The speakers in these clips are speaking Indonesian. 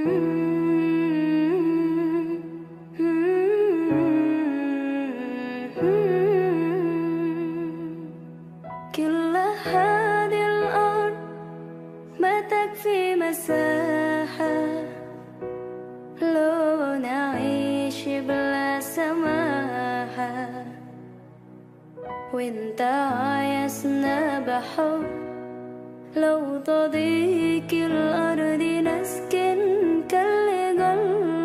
كل هذه الأرض ما تكفي مساحة لو نعيش بلا سماحة، وانت عايزنا بحب لو تضيق الأرض نسكن كالجل.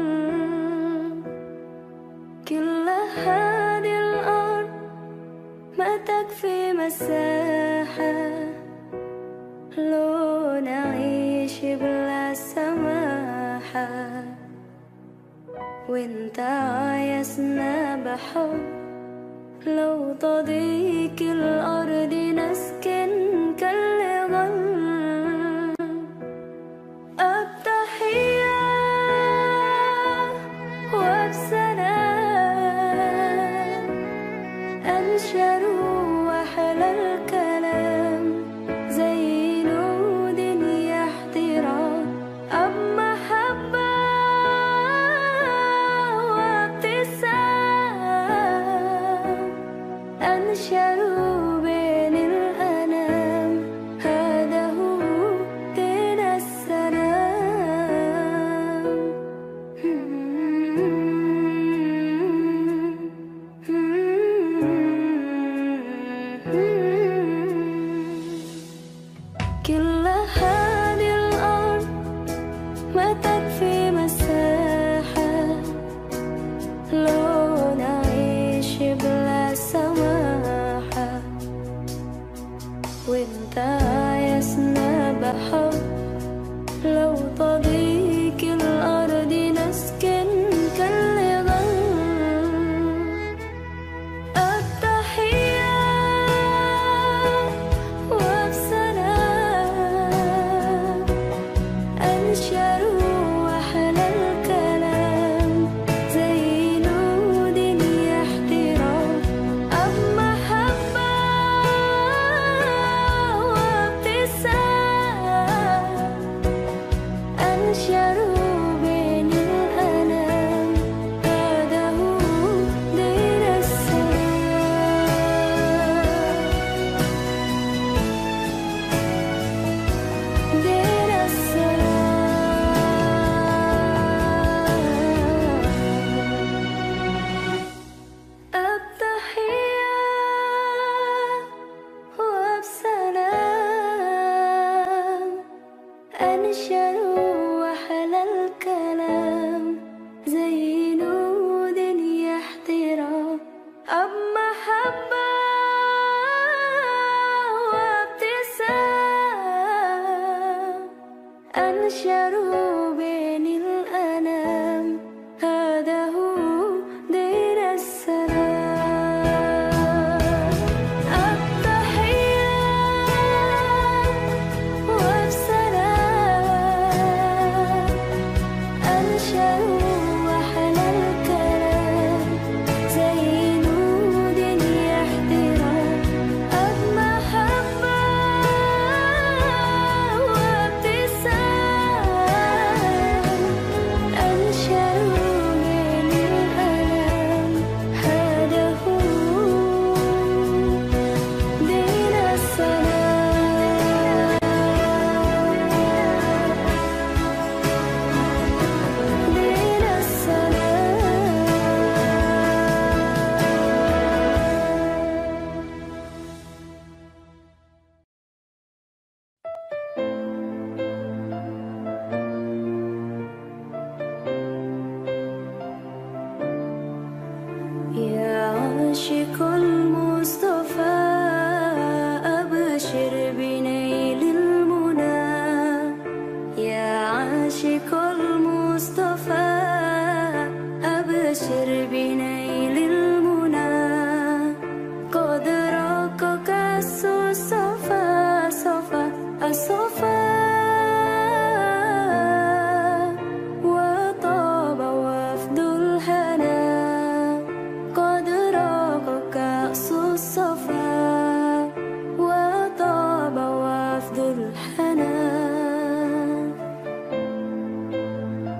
كل هذه الأرض ما تكفي مساحة لو نعيش بلا سماحة، وانت عايزنا بحب لو تضيق الأرض نسكن كالغل. التحية وبسلام أنشر وحل الكلام زي نود يحترام، أب محبة وابتسام أنشروا بين الأنام، هذا هو دين السلام. كل هذه الأرض ما تكفي مساحة لو نعيش بلا سماحة، وانت عايزنا بحب لو تضيق الأرض نسكن كالغل. التحية وبسلام أنشروا وحل الكلام زي نود يحترام، أب محبة وابتسام أنشروا بين الأنام، هذا هو دين السلام. دين السلام. التحية وبسلام أنشروا وحل الكلام زي نود يحترام، أب محبة وابتسام أنشروا بين الأنام، هذا هو دين السلام. التحية وبسلام أنشروا وحل الكلام زي نود يحترام، أب محبة وابتسام أنشروا بين الأنام، هذا هو دين السلام. دين السلام. يا عاشق المصطفى أبشر بنيل المنى، يا عاشق المصطفى أبشر بنيل المنى، قد رقك الصفا صفا الصفا وطاب وفد الهنا، قد رقك الصفا وطاب وفد الهنا.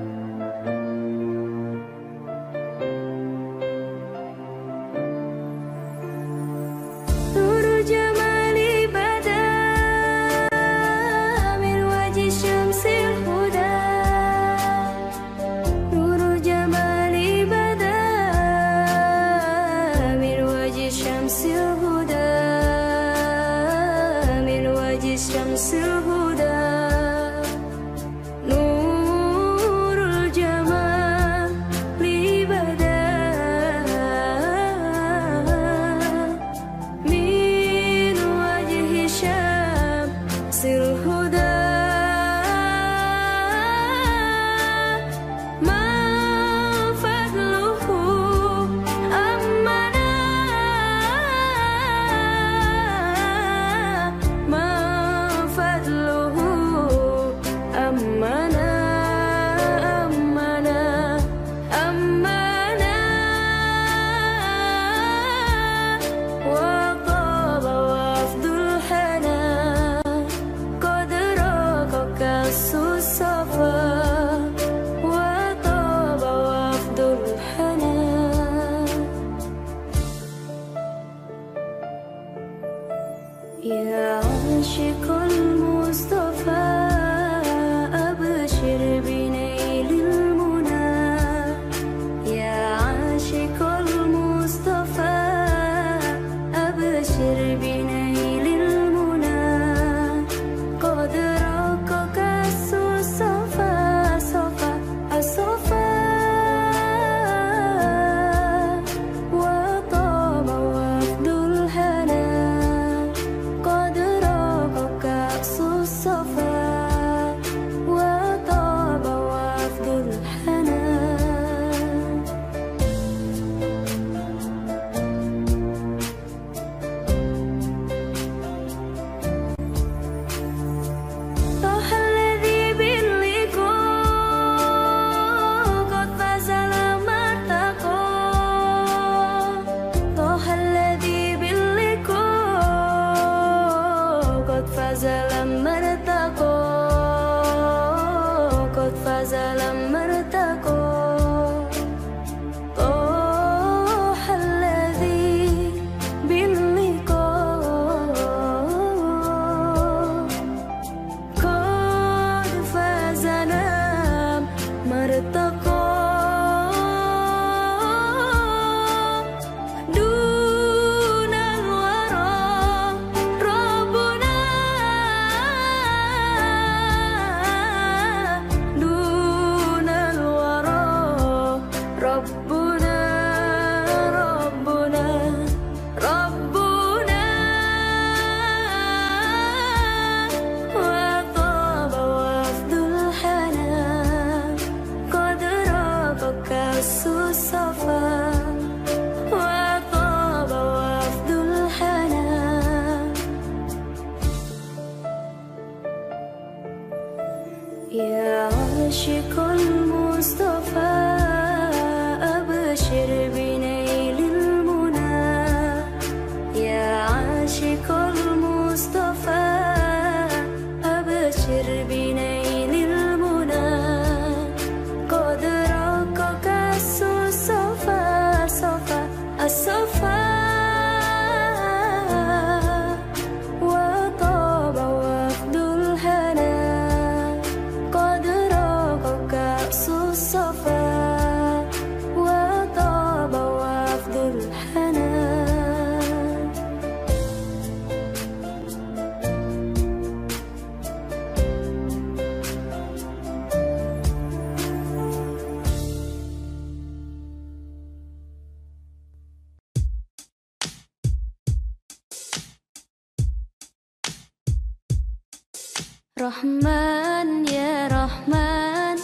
Rahman ya Rahman,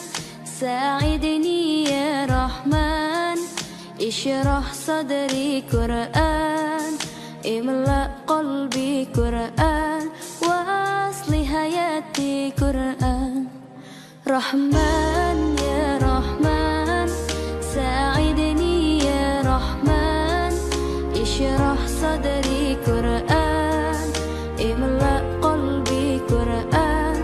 sa'idni ya Rahman, ishrah sadri Qur'an, imla qalbi Qur'an, wa asli hayati Qur'an. Rahman ya Rahman, sa'idni ya Rahman, ishrah sadri Qur'an, imla qalbi Qur'an,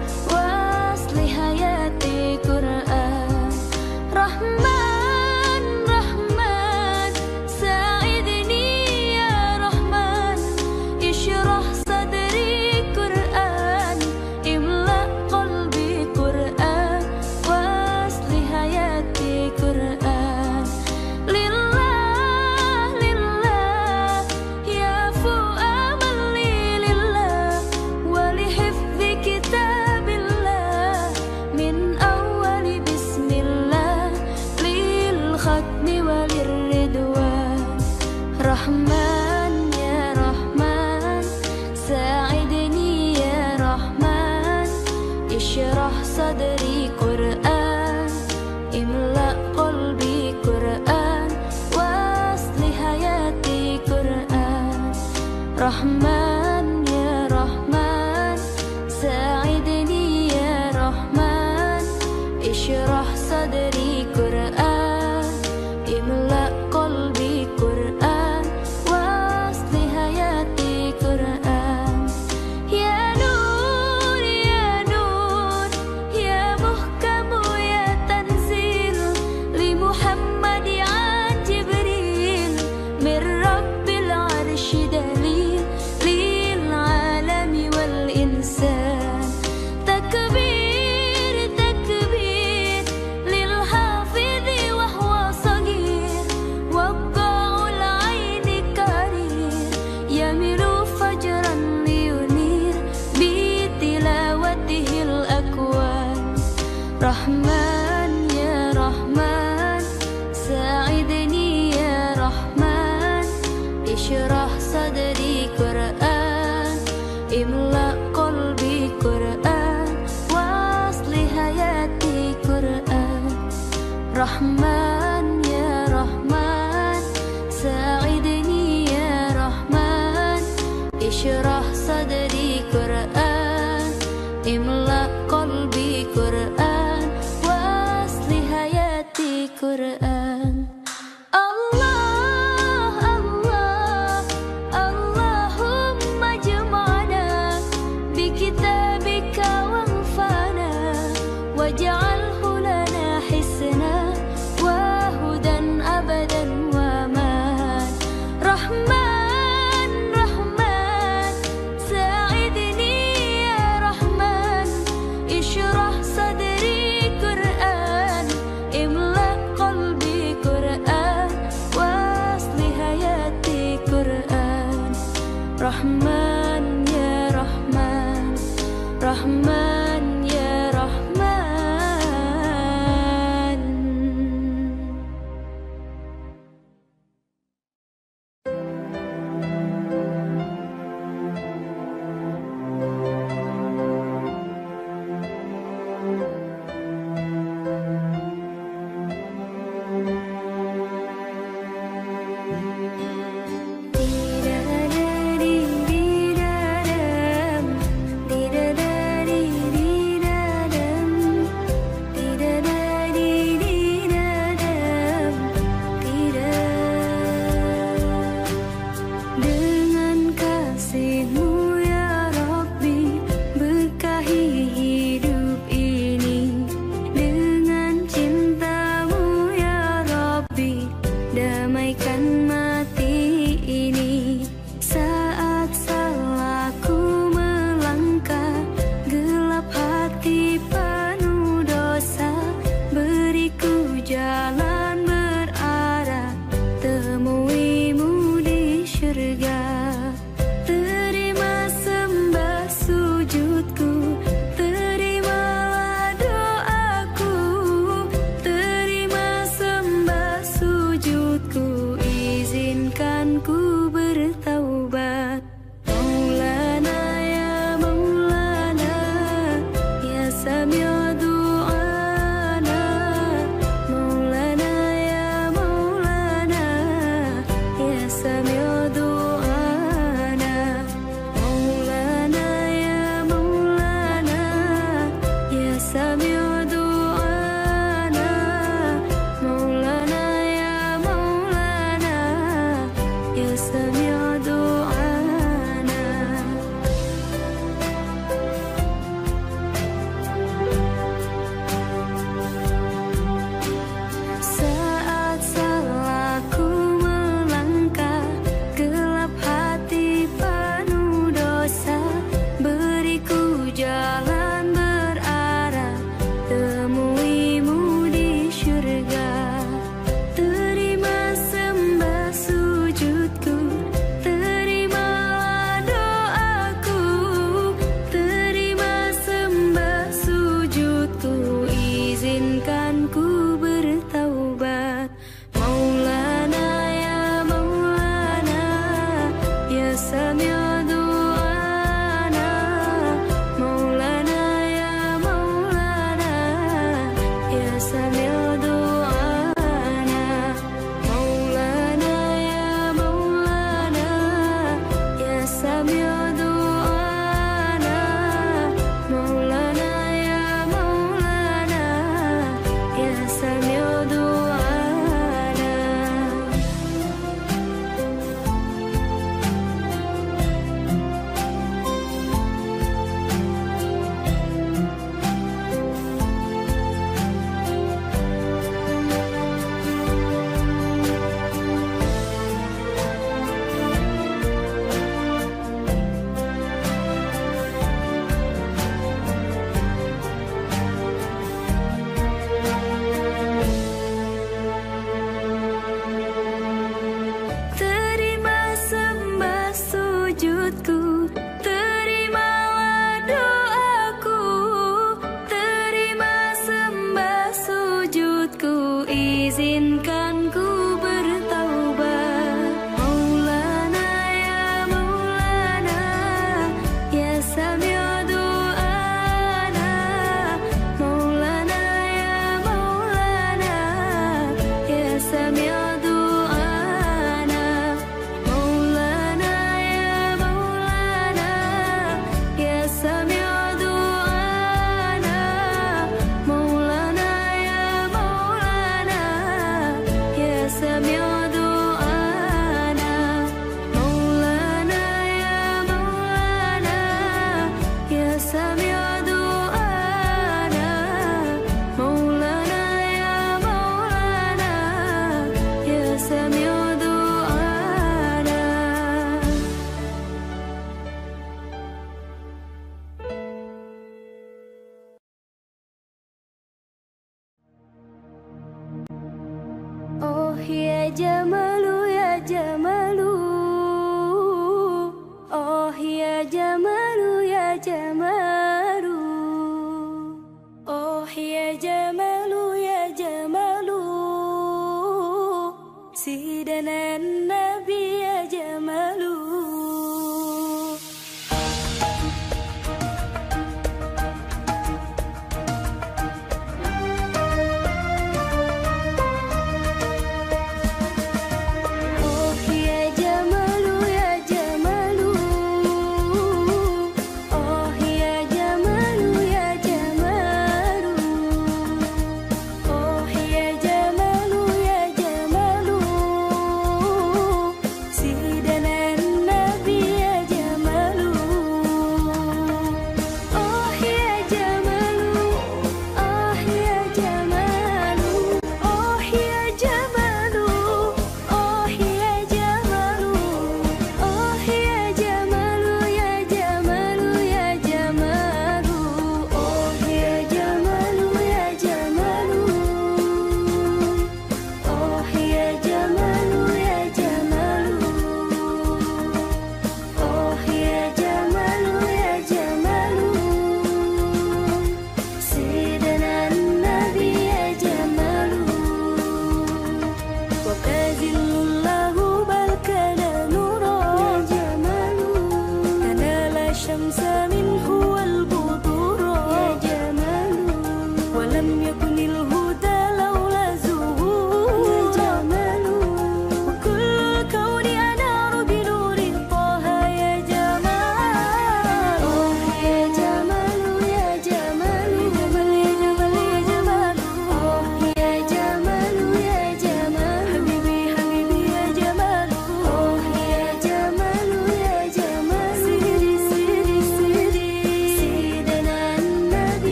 Rahman, Rahman, sa'idni ya Rahman, ishrah sadri Qur'an, imla qalbi Qur'an, wasli hayati Qur'an. Lillah, lillah, ya fu'amal lillah, wa li hifdzi kitabillah, min awwali bismillah khatmi walir ridwan. Rahman ya Rahman, sa'idni ya Rahman, ishrah sadri Qur'an, imla qalbi Qur'an, wasli hayati Qur'an. Rahman ya Rahman, sa'idni ya Rahman, ishrah sadri Qur'an, imla qalbi Qur'an, wasli hayati Qur'an. Ya Nur, ya Nur, Rahman ya Rahman, sa'idni ya Rahman, ishrah sadri Qur'an, imla qalbi Qur'an, wasli hayati Qur'an. Rahman ya Rahman, sa'idni ya Rahman, ishrah sadri Qur'an, imla qalbi Qur'an, wasli hayati Qur'an. Allah Allah Allahumma jam'ana bi kitabika wanfa'na waj'alhu lana hisna wa hudan abadan wa man. Rahman Rahman, sa'idni ya Rahman, ishrah sadri Qur'an, imla qalbi Qur'an, wasli hayati Qur'an. Rahman ya Rahman, Rahman ya Rahman. Dengan kasih-Mu ya Rabbi, berkahi hidup ini. Dengan cinta-Mu ya Rabbi, damaikan mati ini. Saat salahku melangkah, gelap hati penuh dosa, beriku jalan berarah, temui-Mu di syurga. Terima sembah sujudku, terimalah doaku, terima sembah sujudku, izinkan ku bertaubat. Maulana ya Maulana, ya sami'u du'ana. Maulana ya Maulana, ya sami'u du'ana. Maulana ya Maulana, ya sami'u du'ana. Maulana ya Maulana, ya sami'u du'ana. Saat salahku melangkah, gelap hati penuh dosa, beriku jalan berarah, jamalu ya jamalu. Oh ya jamalu ya jamalu. Oh ya jamalu ya jamalu. Sidana nabi ya jamalu.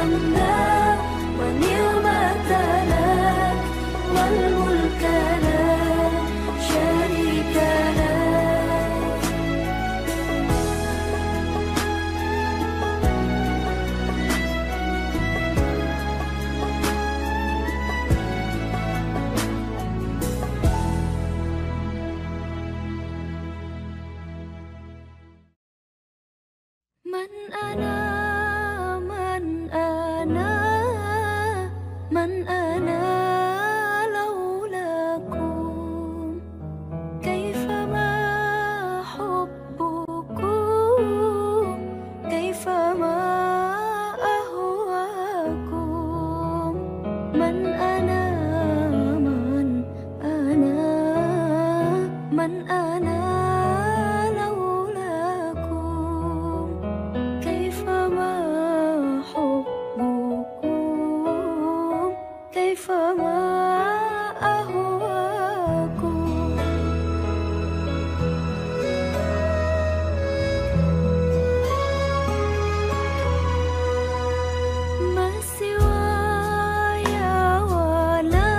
الحمد والنعمة لك والملك لا شريك لك. من أنا من أنا من أنا لولاكم كيفما حبكم كيفما أهواكم. من أنا من أنا من أنا كيفما أهواكم. ما سواي ولا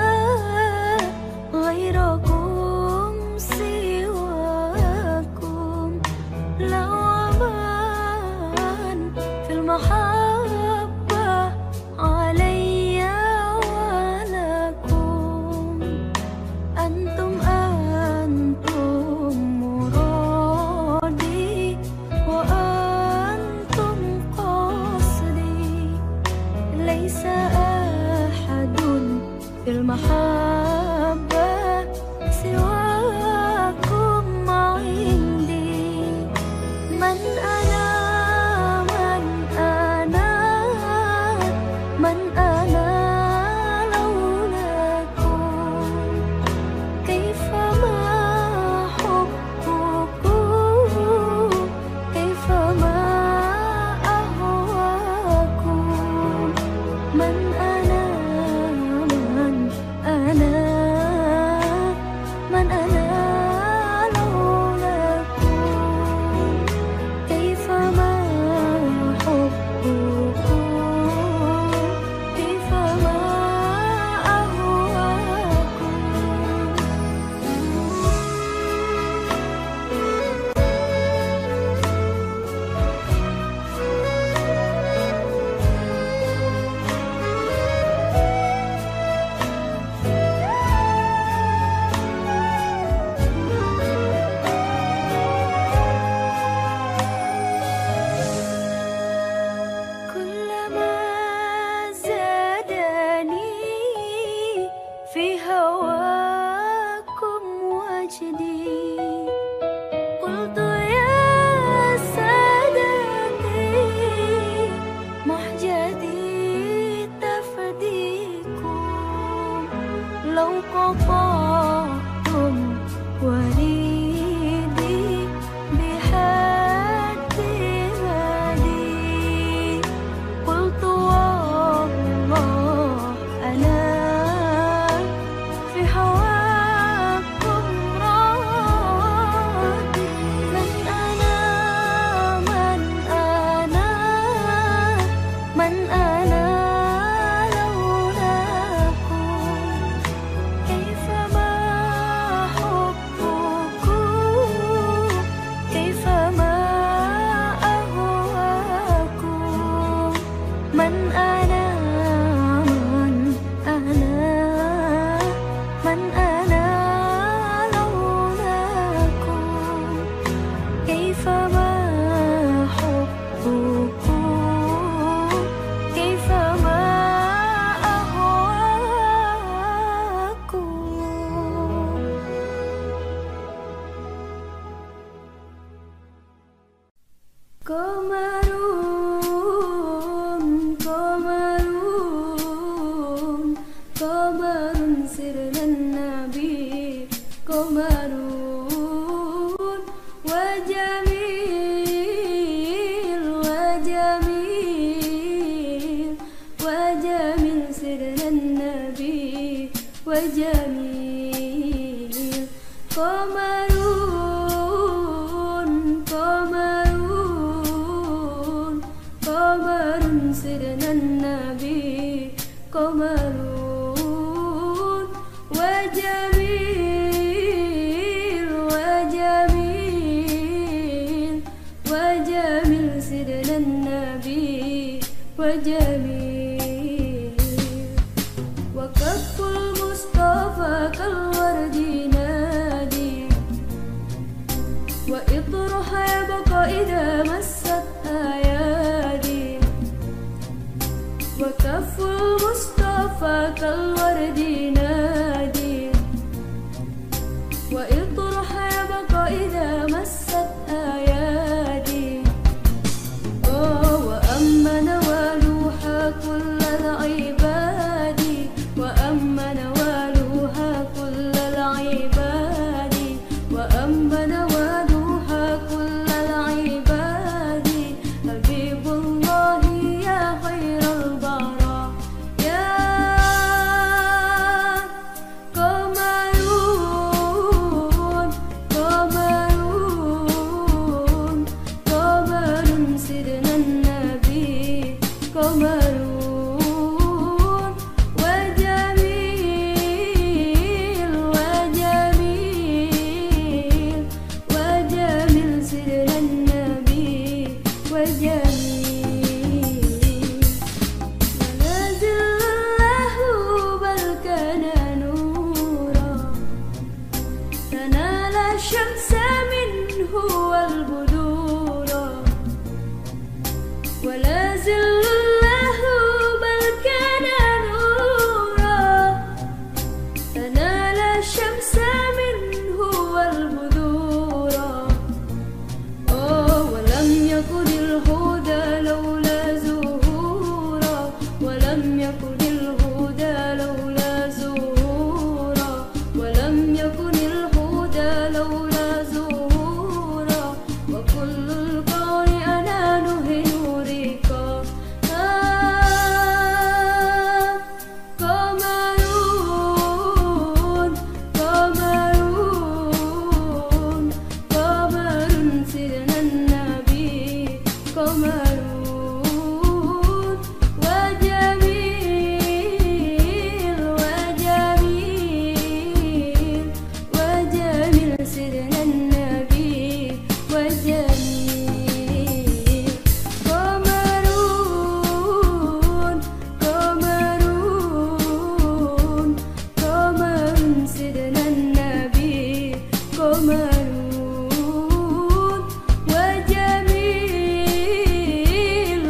غيركم سواكم لو أمان في المحبة علي أنتم مرادي وأنتم قصدي. ليس أحد في المحبة سواكم عندي. من أنا من أنا من أنا قلت يا سادتي محجتي تفديكم لو قطعتم وريدي بحد مدي. قلت والله أنا في هواكم راضي. من أنا من أنا من أنا لولاكم كيفما حبكم كيفما أهواكم. من أنا من أنا من أنا لولاكم كيفما حبكم كيفما أهواكم. قمرون قمرون قمر سرنا النبي قمرون وجميل وجميل وجميل سرنا النبي وجميل. قمرون قمرون قمر سرنا النبي قمر وجميل وجميل وجميل سيدنا النبي وجميل وكف المصطفى كالورد نادي وإطرح يبقى إذا مست أيادي وكف المصطفى كالورد نادي وإطرح يبقى إذا مست أيادي وأما نوالوها كل العباد وأما نوالوها كل العباد وأما نوالوها كل العباد حبيب الله يا خير البراء يا قمرون قمرون قمر سيدنا النبي قمرون وجميل وجميل وجميل سيدنا النبي وجميل ونازل له بل كان نورا تنال الشمس منه والبدورا ولا زل له بل كان نورا تنال الشمس منه والبدورا ولم يكن الهدى لولا زهورا ولم يكن الهدى لولا زهورا ولم يكن الهدى لولا زهورا وكل الكون أنانه نورك قمرون قمرون قمر سيدنا النبي قمرون وجميل وجميل وجميل سيدنا النبي وجميل قمرون قمرون قمر سيدنا النبي قمرون وجميل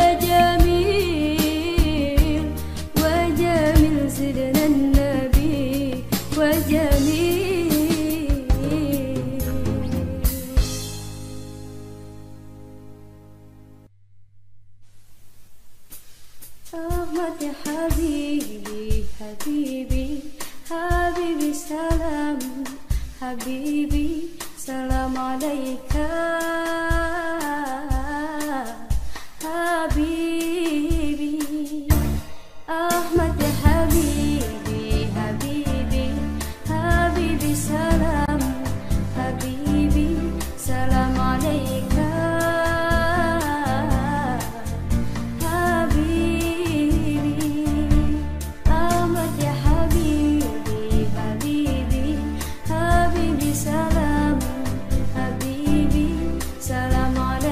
وجميل وجميل سيدنا النبي وجميل أحمد يا حبيبي حبيبي حبيبي سلام حبيبي سلام عليك حبيبي أحمد يا حبيبي حبيبي حبيبي سلام حبيبي سلام عليك سلام حبيبي سلام عليك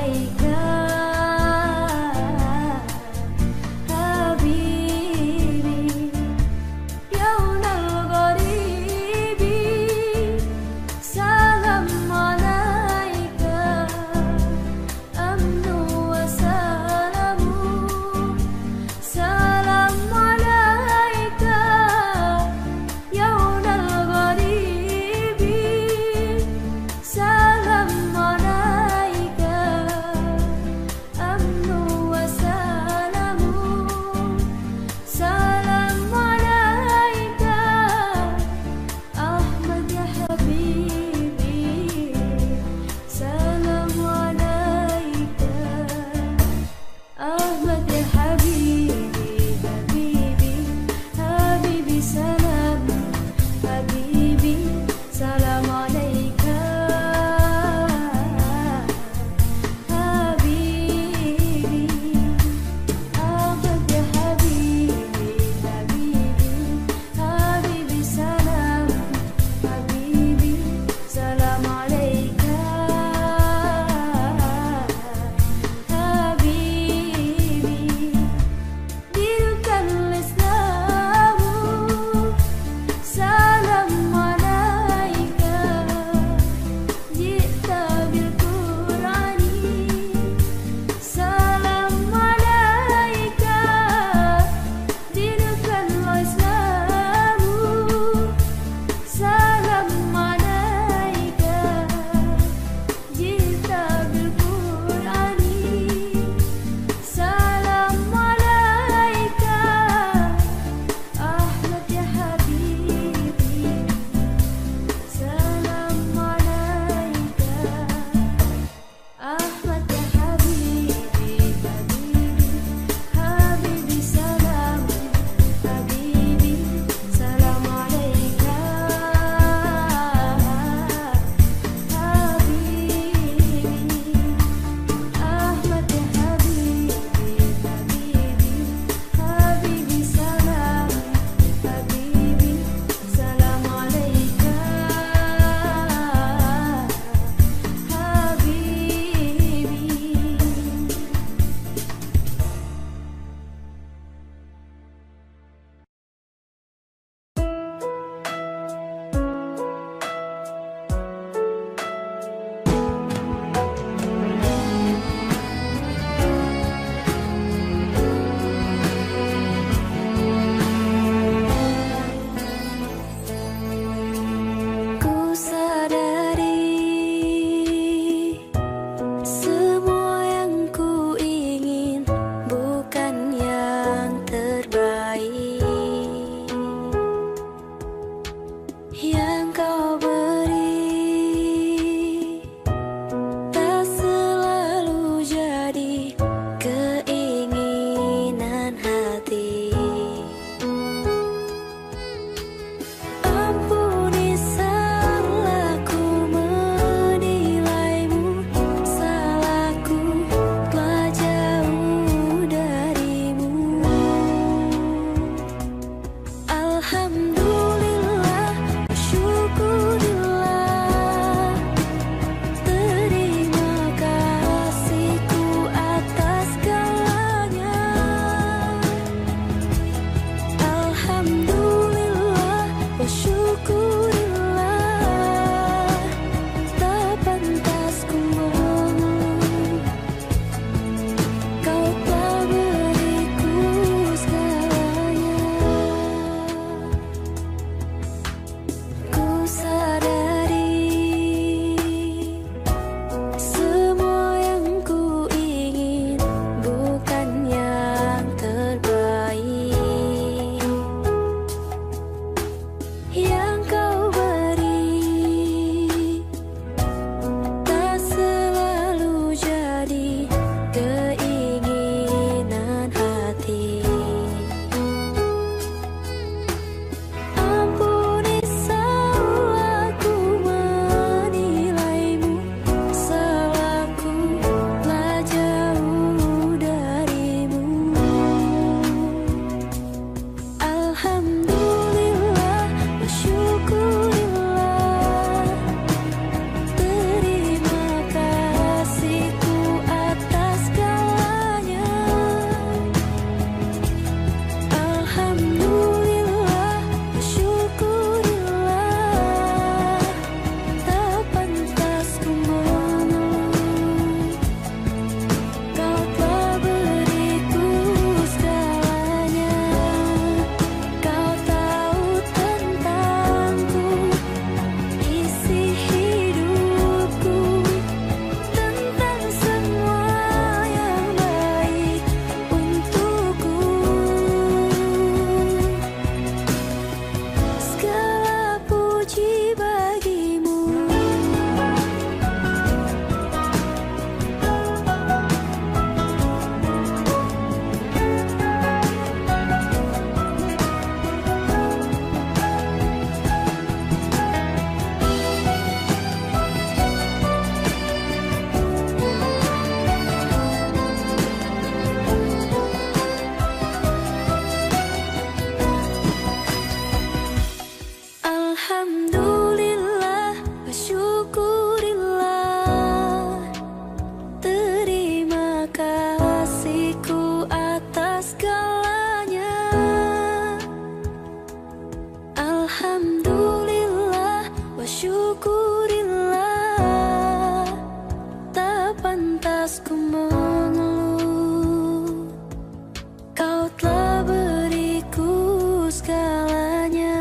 mengeluh. Kau telah beriku segalanya.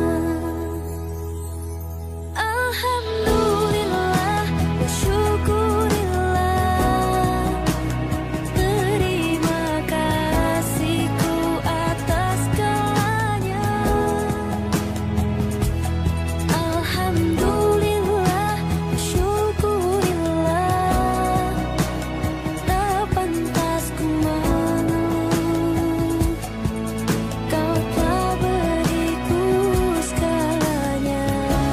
Alhamdulillah, syukurillah. Terima kasihku atas segalanya. Alhamdulillah, syukurillah. Tak pantas ku mengeluh. Kau telah beriku segalanya.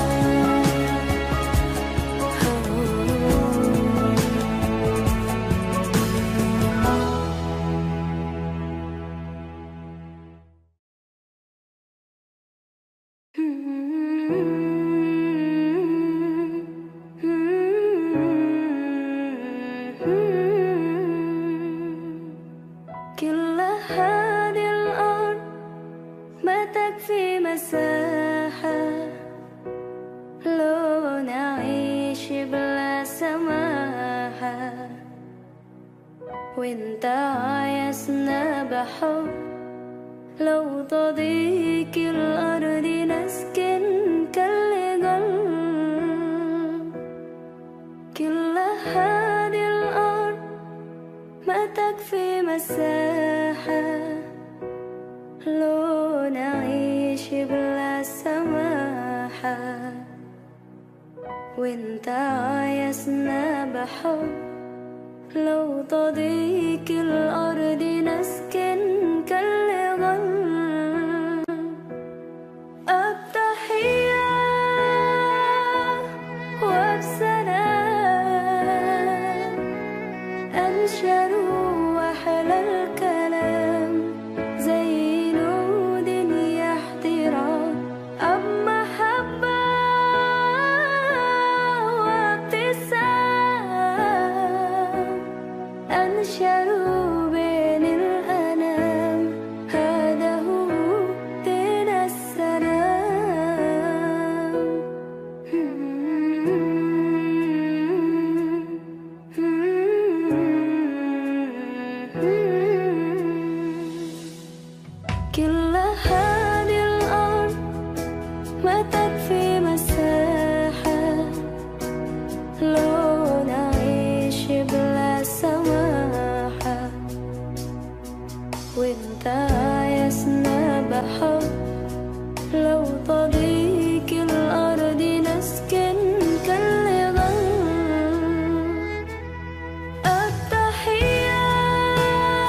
كل هذه الأرض ما تكفي مساحة لو نعيش بلا سماحة. وانت عايزنا بحب لو تضيق الأرض نسكن كالجل. كل هذه الأرض ما تكفي مساحة لو نعيش بلا سماحة. وانت عايزنا بحب لو تضيق الأرض نسكن كالغل. التحية وبسلام أنشر وأحلى الكلام زي نود يحترام. أب محبة وابتسام أنشروا بين الأنام. هذا هو دين السلام. كل هذه الأرض ما تكفي مساحة لو نعيش بلا سماحة. وانت عايزنا بحب لو تضيق الأرض نسكن كالغل. التحية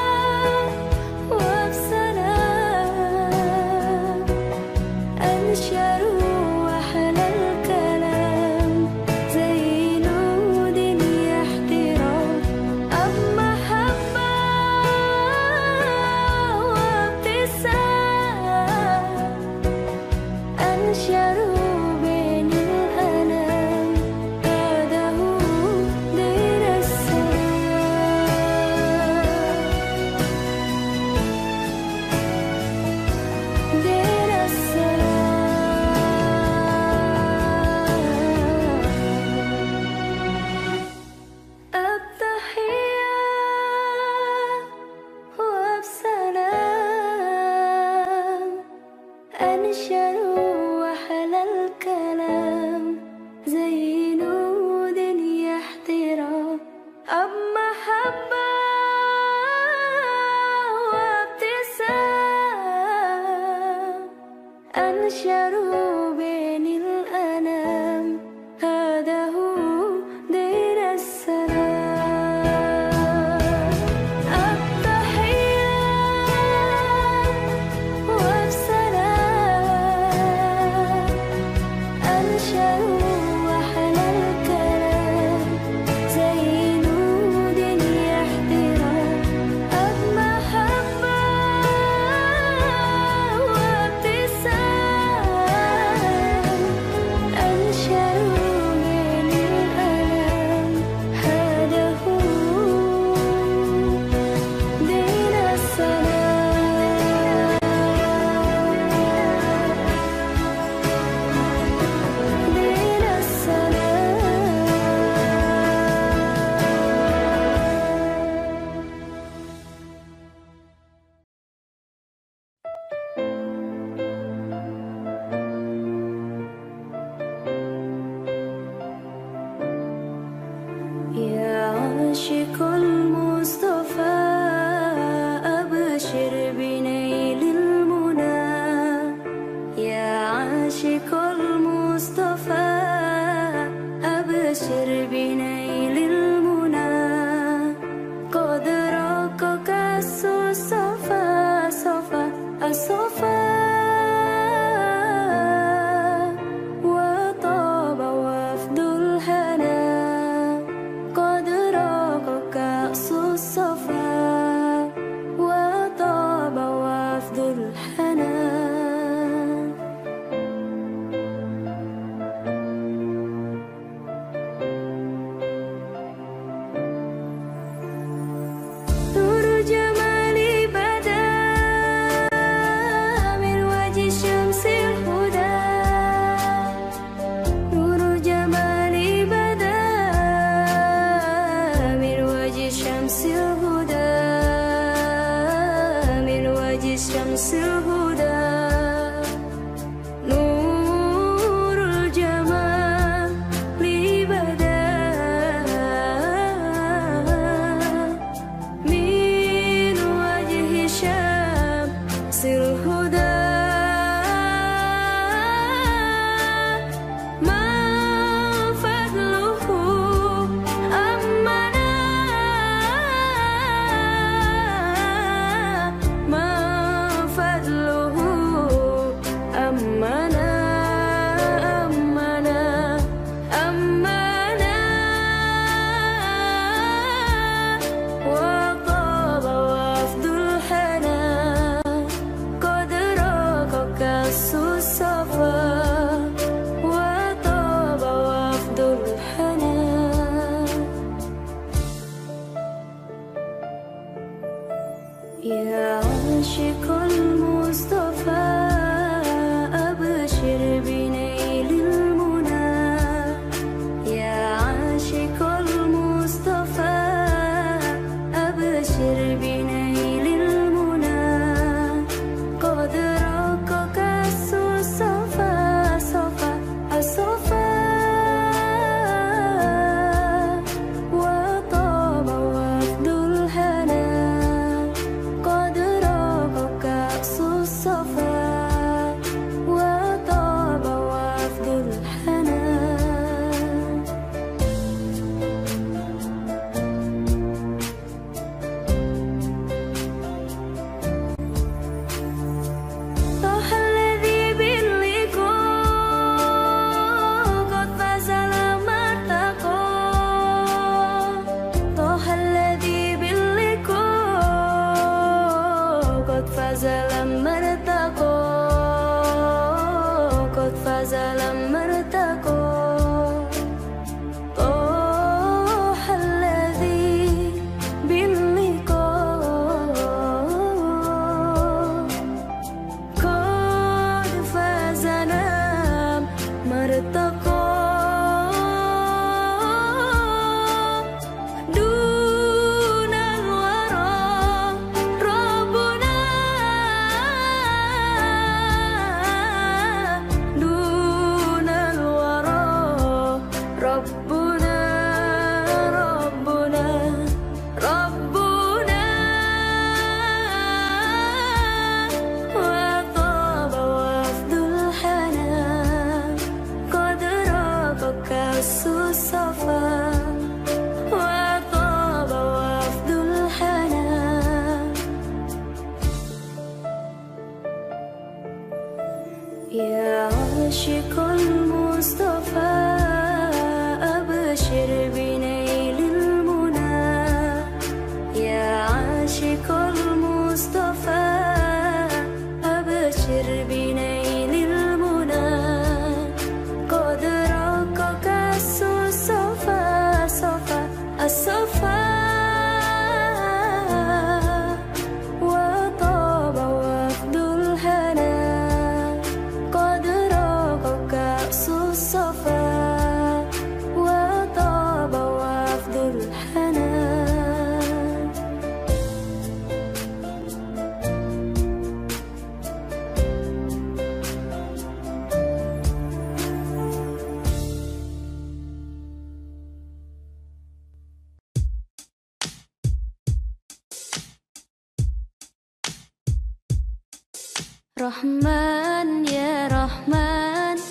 Rahman ya Rahman,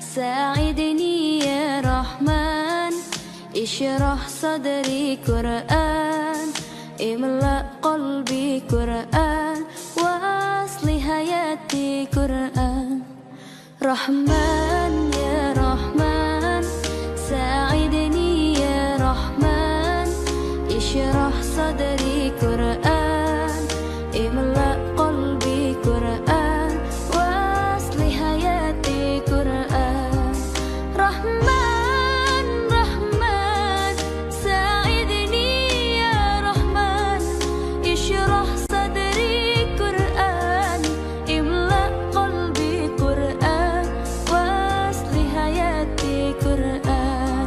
sa'idni ya Rahman, ishrah sadri Quran, املأ قلبي قرآن وأصلح حياتي قرآن رحمن يا رحمن ساعدني يا رحمن اشرح صدري قرآن املأ قلبي قرآن وأصلح حياتي قرآن رحمن رحمن ساعدني يا رحمن اشرح صدري قرآن املأ قلبي قرآن وأصلح حياتي قرآن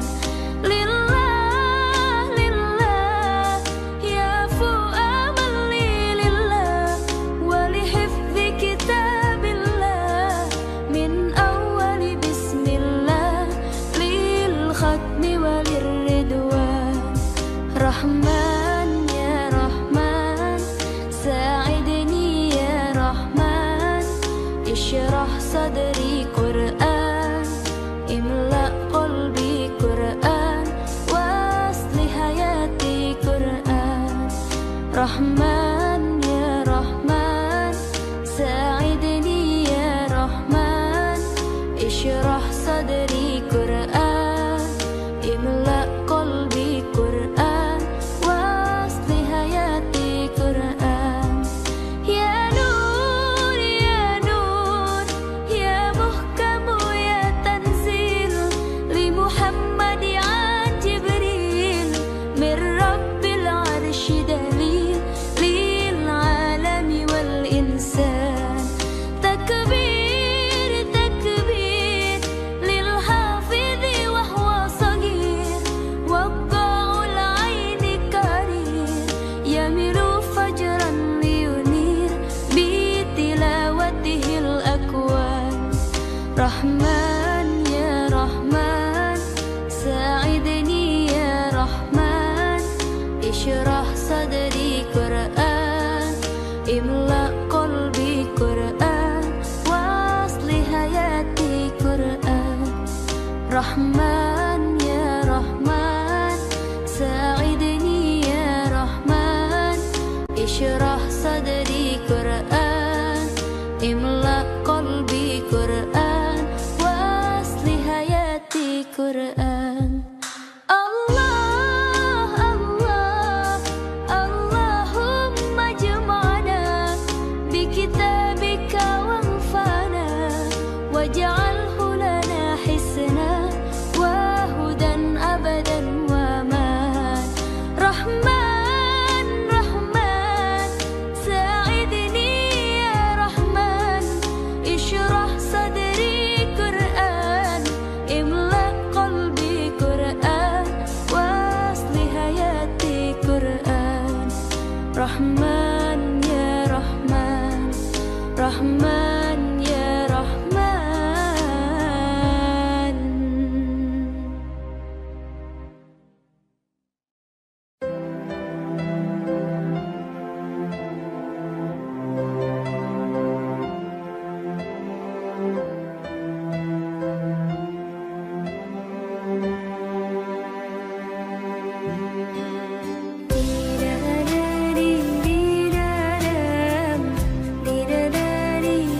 لله لله يعفو أملي لله ولحفظ كتاب الله من أول بسم الله للختم وللردوان رحمن يا رحمن ساعدني يا رحمن اشرح صدري قرآن املأ قلبي قرآن وأصلح حياتي قرآن رحمن يا رحمن ساعدني يا رحمن اشرح صدري قرآن املأ قلبي قرآن وأصلح حياتي قرآن يا نور يا نور يا محكم يا تنزيل لمحمد عن جبريل من رب العرش دليل للعالم والإنسان تكبير تكبير للحافظ وهو صغير وقع العين كرير يميل فجرا لينير بتلاوته الأكوان رحمن يا رحمن ساعدني يا رحمن اشرح صدري قرآن املأ قلبي قرآن وأصلح حياتي قرآن رحمن يا رحمن ساعدني يا رحمن اشرح صدري قرآن املأ قلبي قرآن وأصلح حياتي قرآن الله الله اللهم اجمعنا بكتابك وانفعنا واجعله لنا حسنا وهدى أبدا وأمان رحمن رحمن ساعدني يا رحمن اشرح صدري قرآن املأ قلبي قرآن وأصلح حياتي قرآن رحمن يا رحمن رحمن يا رحمن di da da di da da di da da di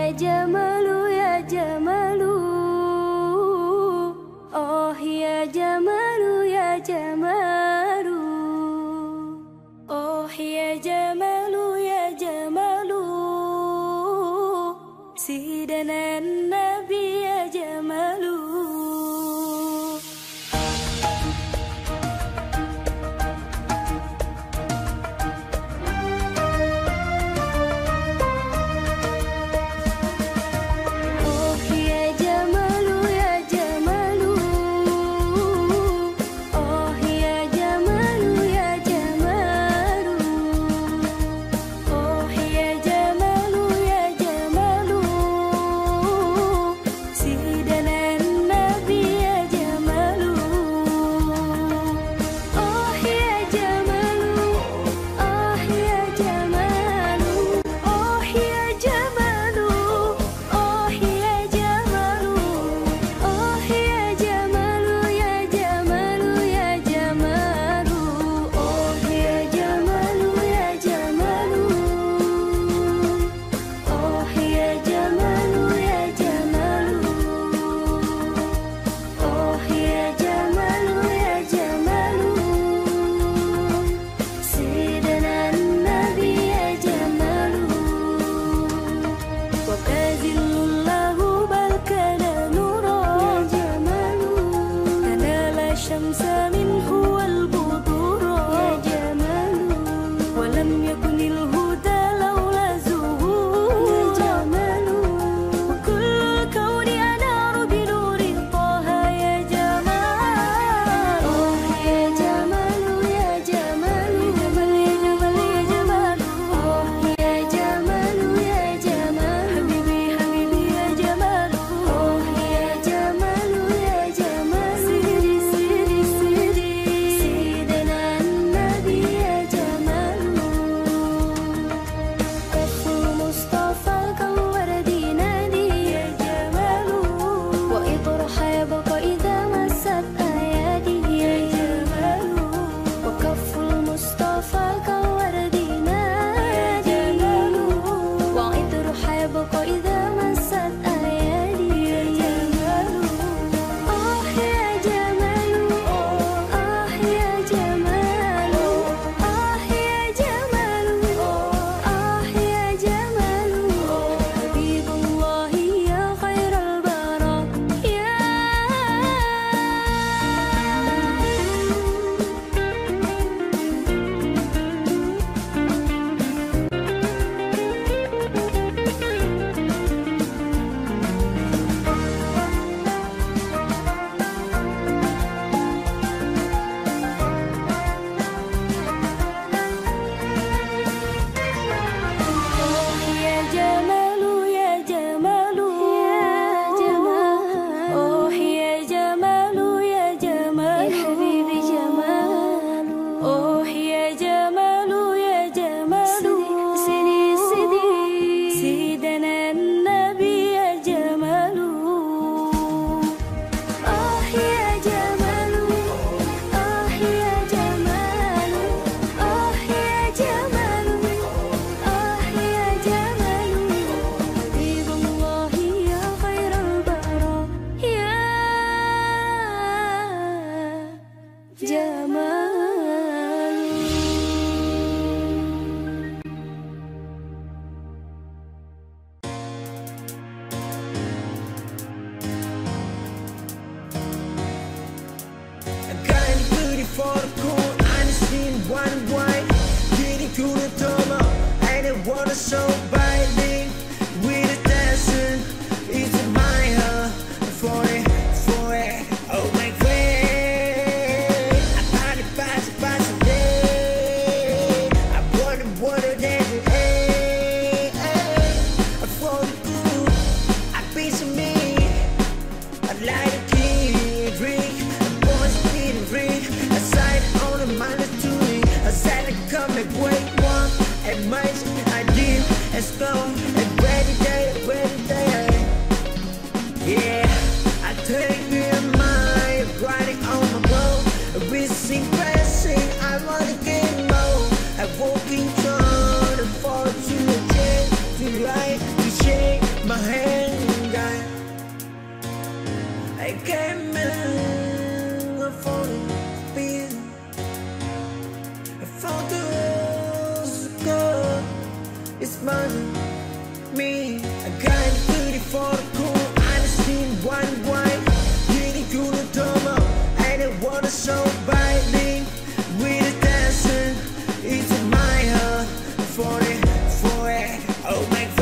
jamalu ya jamalu, oh ya jamalu ya jamalu, oh ya jamalu ya jamalu, sidana nabi ya jamalu. for the beat. I found the rose girl. It's money, me. I got it pretty for the cool. I just seen one white. Getting cool to drama. I don't wanna show by me. With a dancer, it's in my heart. For it, oh my God.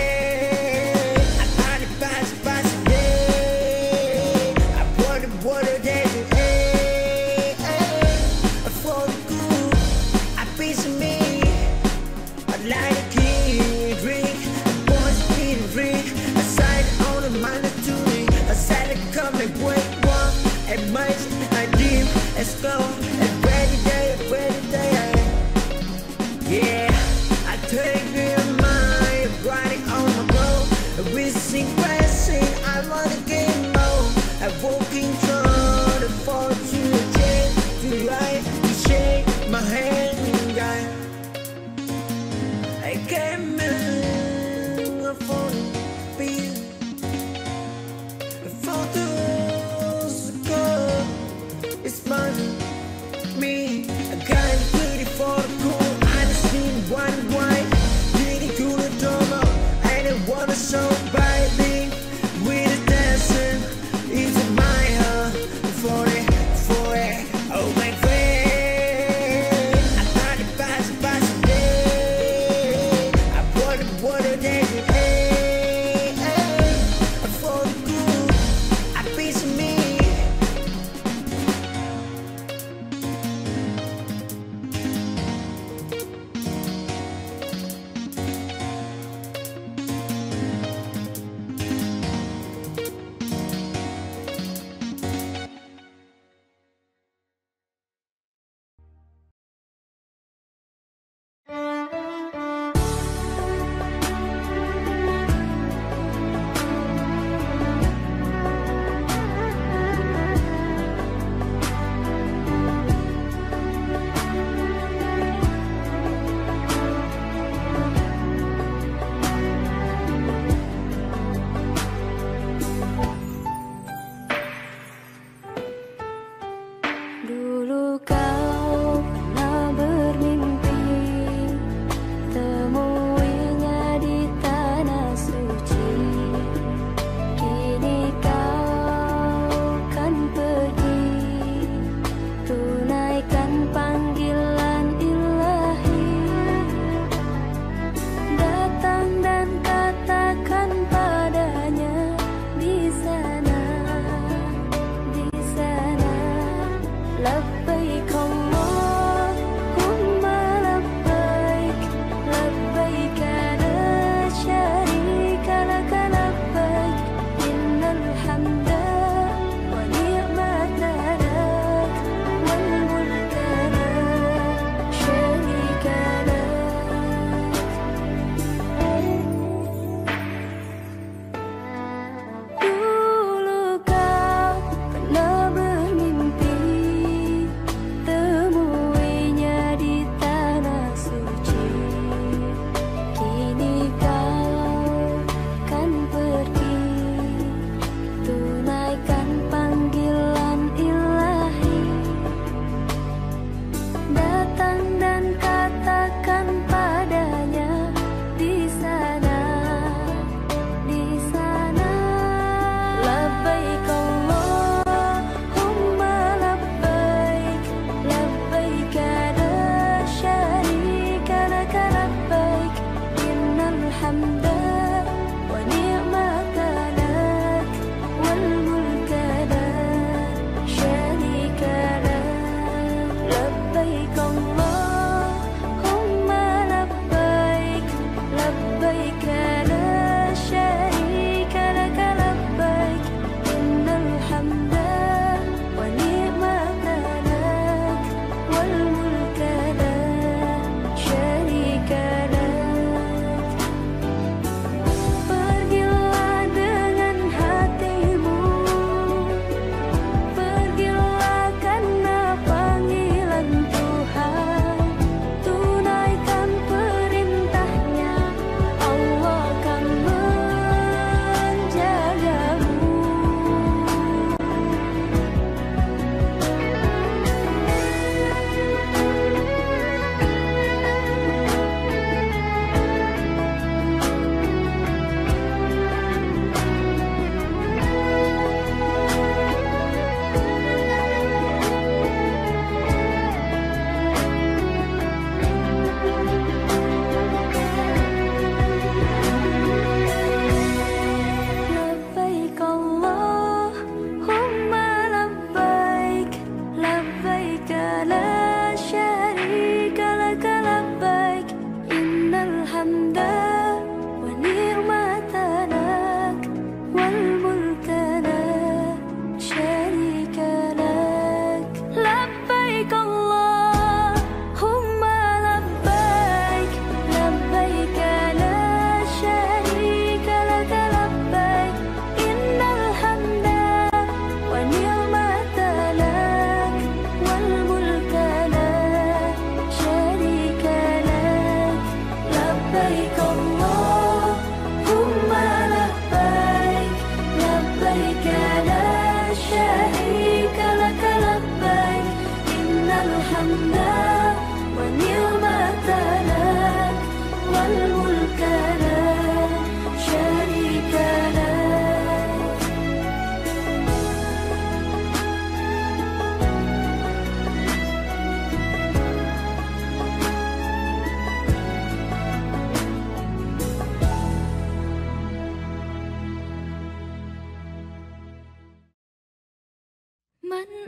Let's go, every day, yeah. I take me a mind, riding on my road. We sing, pressing, I wanna get more. I'm walking through the fortune, to right, to shake my hand, guy. I came in for the beat. For the rose girl, it's money, me. I got it pretty for the cool. I just seen one white. Getting cool to drama. I don't wanna show by me. With a dancer, it's in my heart. For it, oh my God. I thought it past day. I wanna dance it, for the cool, a piece of me. Dulu kau pernah bermimpi temuinya di tanah suci. Kini kau kan pergi tunaikan panggilan ilahi. Datang dan katakan padanya di sana. لبيك الله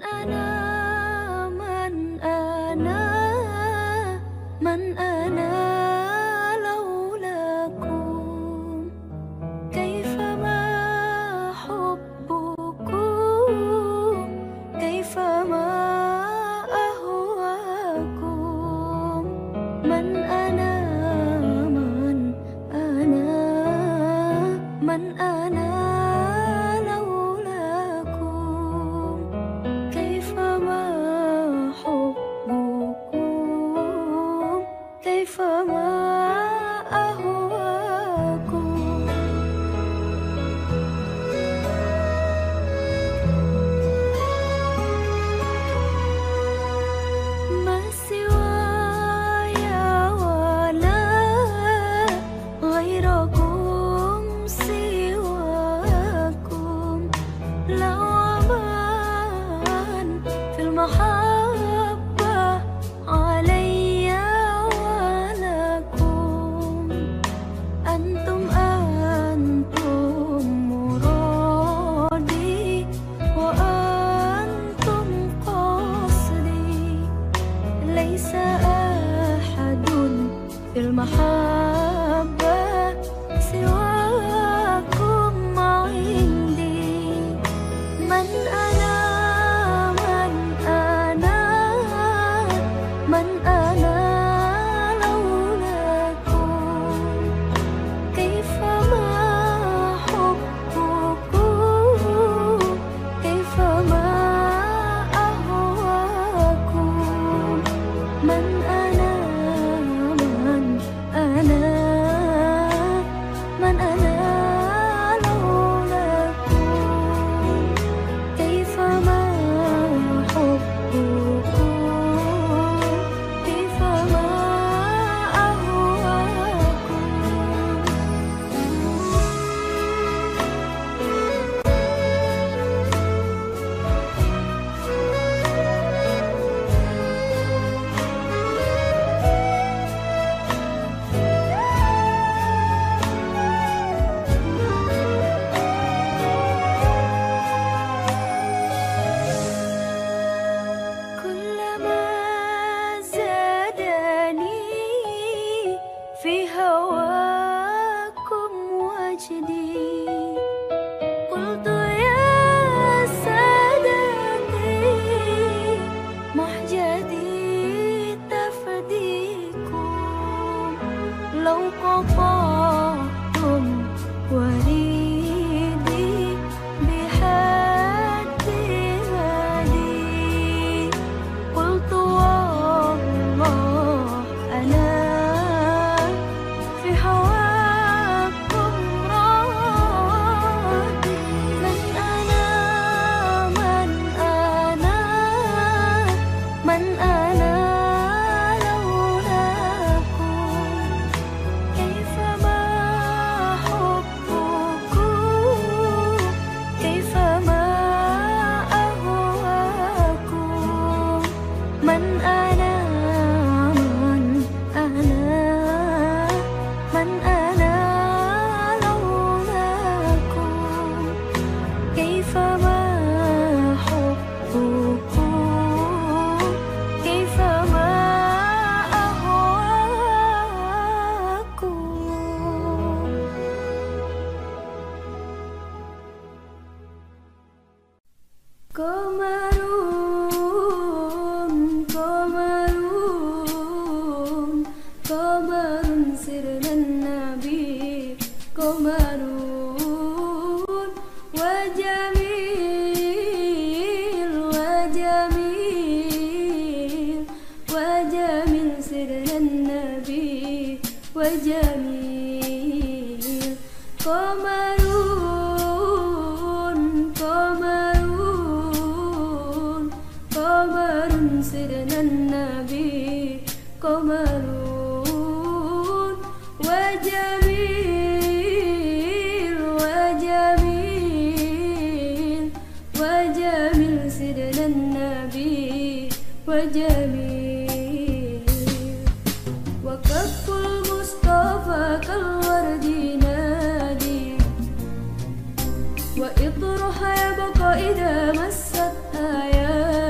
وإطرح يبقى إذا مست آيات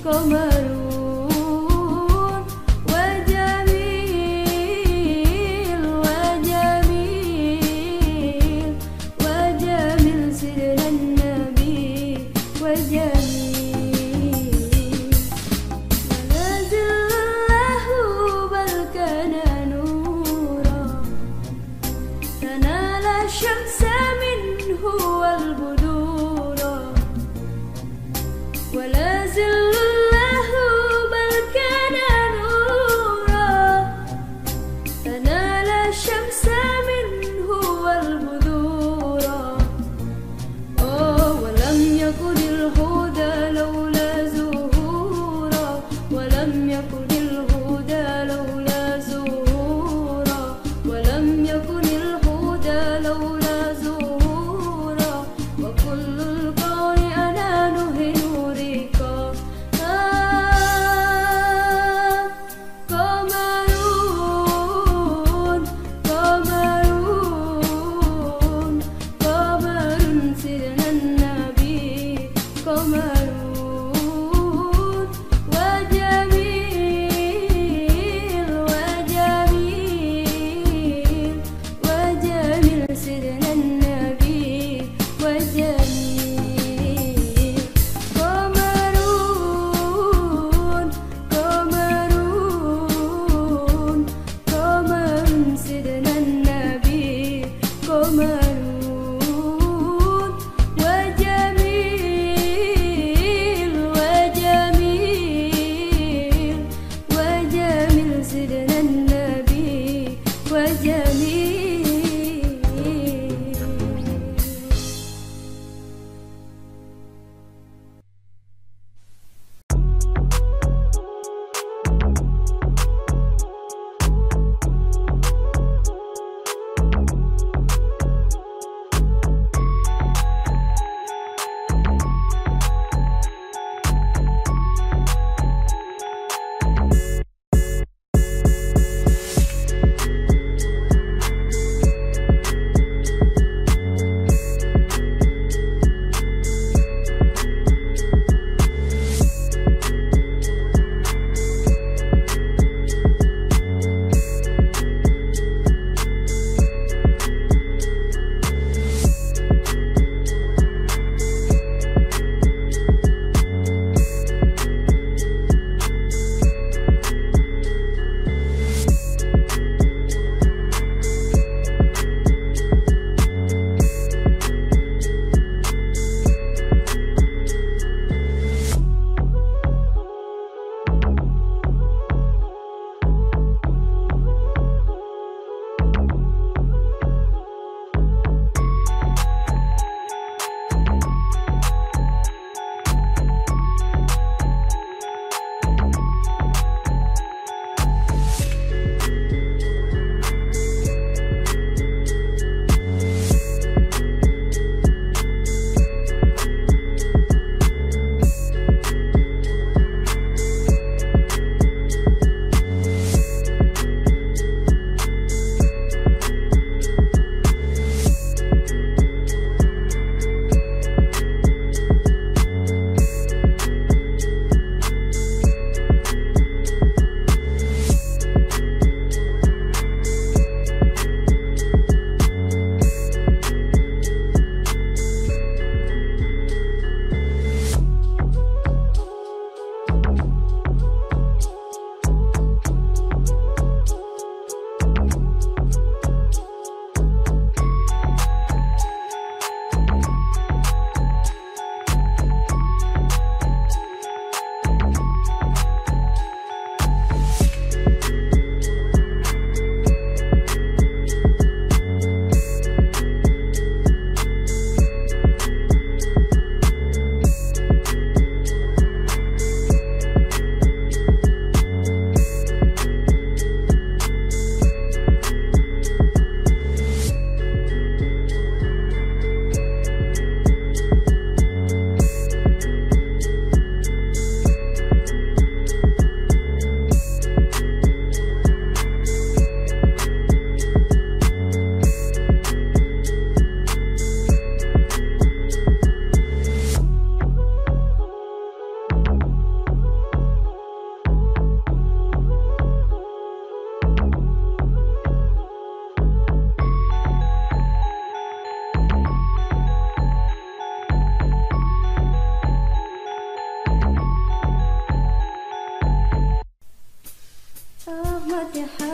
قمرون وجميل وجميل وجميل سيدنا النبي وجميل ونازل له بل كان نورا تنال الشمس منه والبدورا ولا زل له بل كان نورا تنال الشمس منه والبذورا ولم يكن الهدى لولا زهورا ولم يكن الهدى لولا زهورا ولم يكن الهدى لولا زهورا وكل الكون أنانه نورك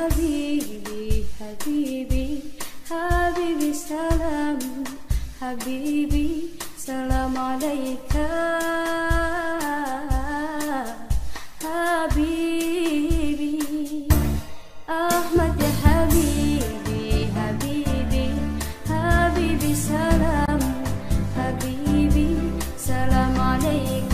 حبيبي حبيبي حبيبي سلام حبيبي سلام عليك حبيبي أحمد يا حبيبي حبيبي حبيبي سلام حبيبي سلام عليك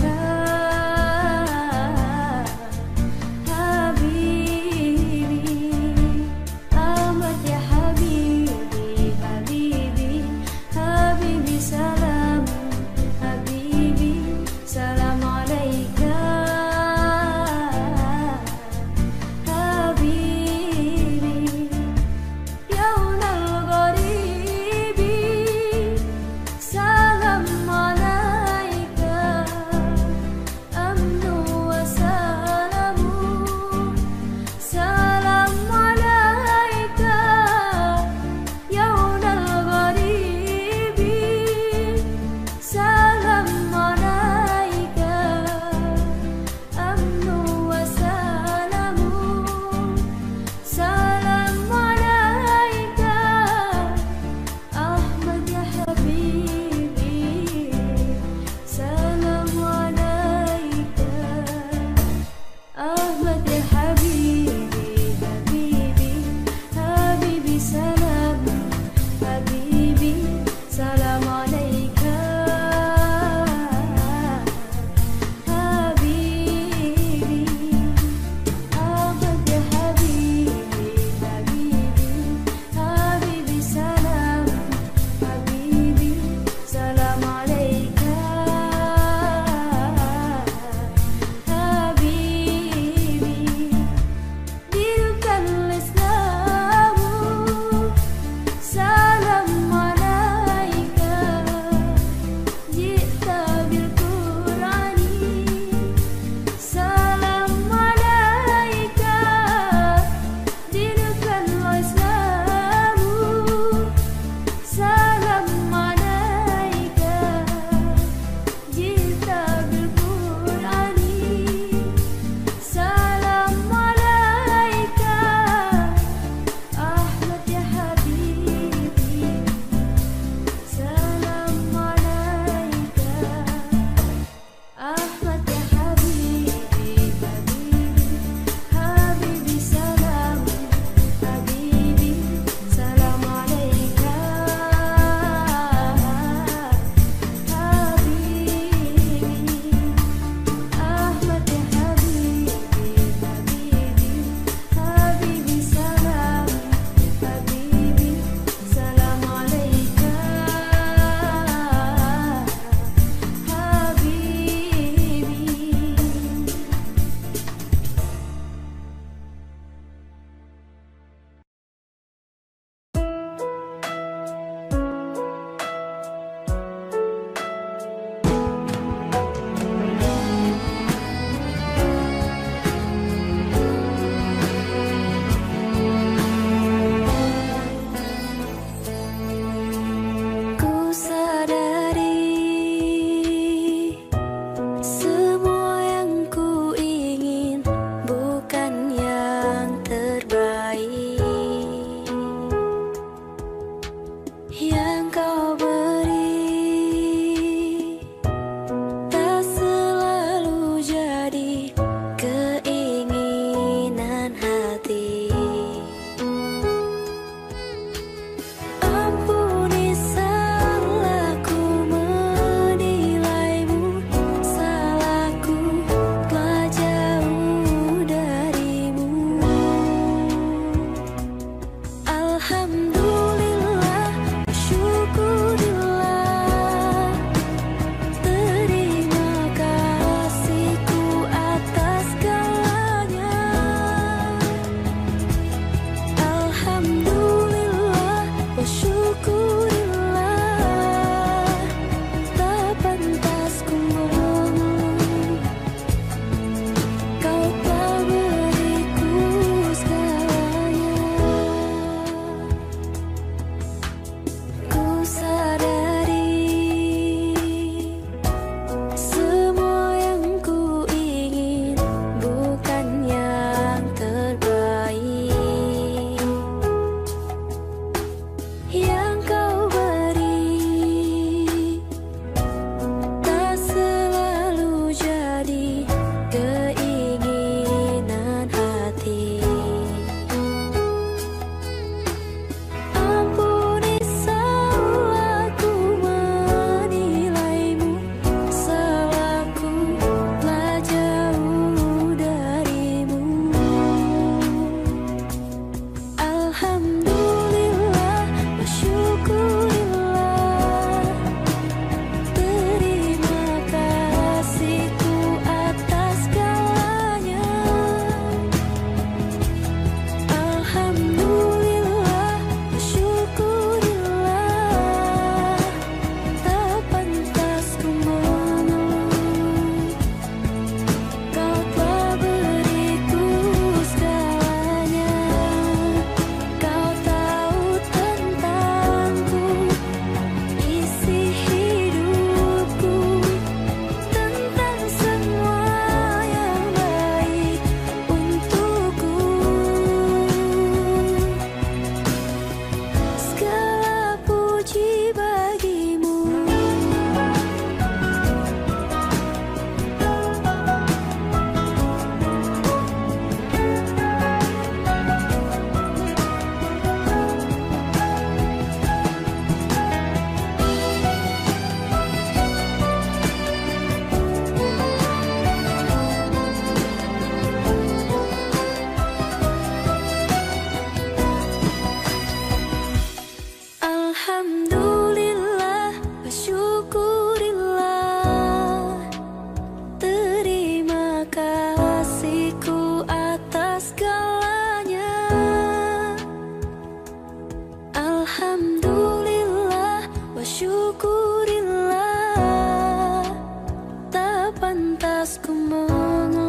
pantas ku mengenal.